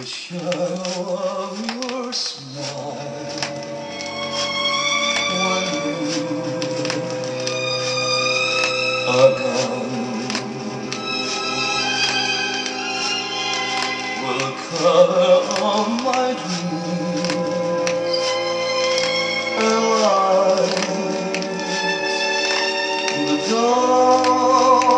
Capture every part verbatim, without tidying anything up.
shadow of your smile when you are gone will color all my dreams and light the dawn.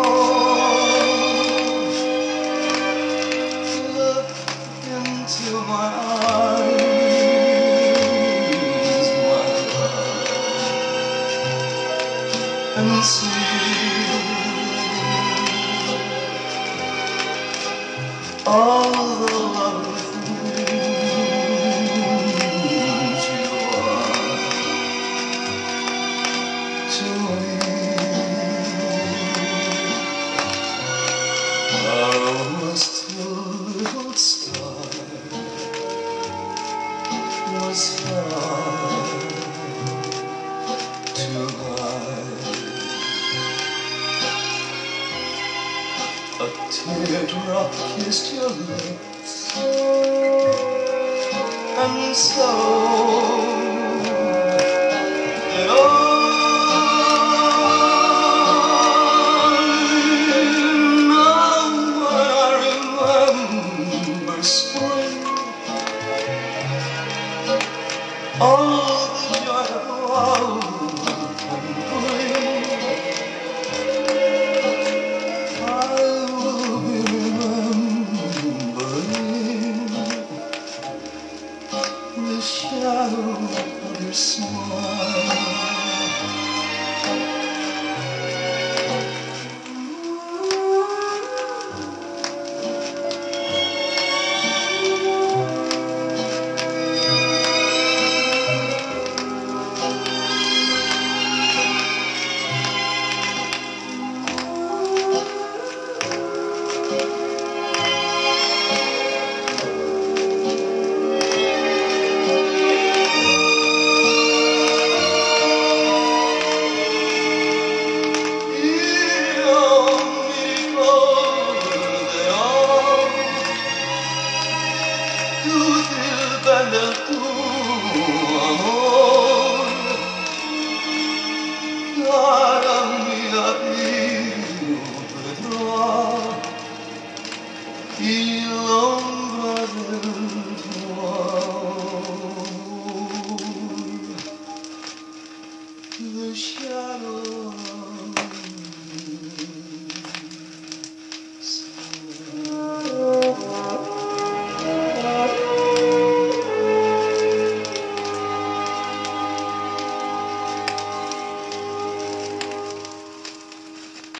Look into my eyes, my love, and see all the lovely things you are to me. I was too little star, was far too high. A teardrop kissed your lips, and so did I. Now when I remember spring, all the joy of love can bring, I will be remembering the shadow of your smile. Tú